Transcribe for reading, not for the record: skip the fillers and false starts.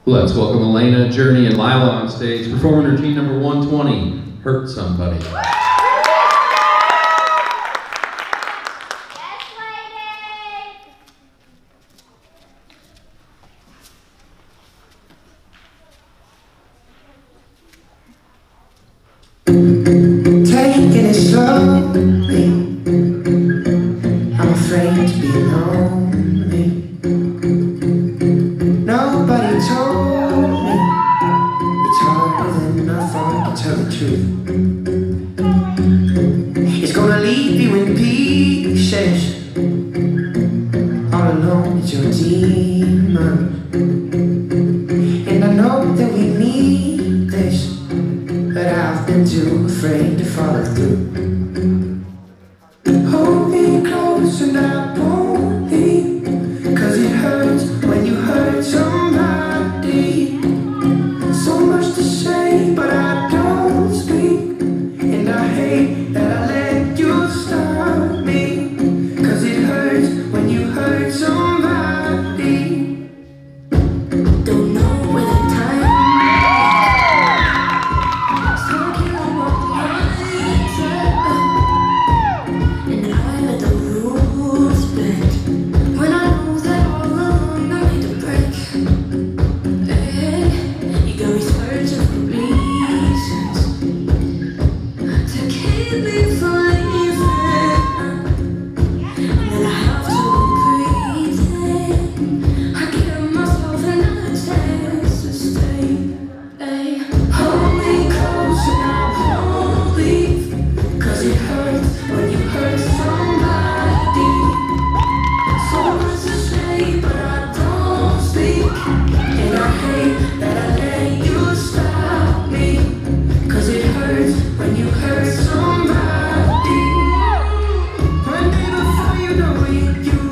Let's welcome Elena, Journey, and Lila on stage, performing routine number 120, Hurt Somebody. Taking it slowly, I'm afraid to be lonely. Nobody told me it's harder than I thought to tell the truth. It's gonna leave you in pieces, all alone with your demons. And I know that we need this, but I've been too afraid to follow through. Hold me close and I won't leave, 'cause it hurts when you hurt somebody. So much to say, but I don't speak, and I hate that I let you stop me, 'cause it hurts when you hurt somebody. Don't know where the time when you hurt somebody. One day before you know it, you